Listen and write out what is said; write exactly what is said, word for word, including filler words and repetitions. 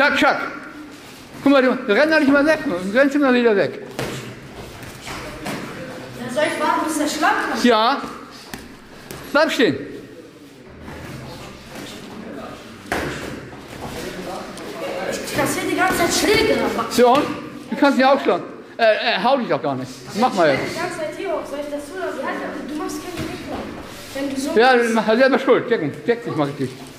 Chuck, Chuck. Guck mal, du renn da nicht mal weg. Du rennst immer wieder weg. Dann soll ich warten, bis der Schlag kommt? Ja. Bleib stehen. Ich kassiere die ganze Zeit Schläge. So, und? Du kannst nicht aufschlagen. Äh, äh, hau dich doch gar nicht. Mach mal jetzt. Die ganze Zeit hier hoch. Soll ich das tun? Du machst keinen Weg. Wenn du so Ja, du machst selber schuld. Decken. Deck dich mal richtig.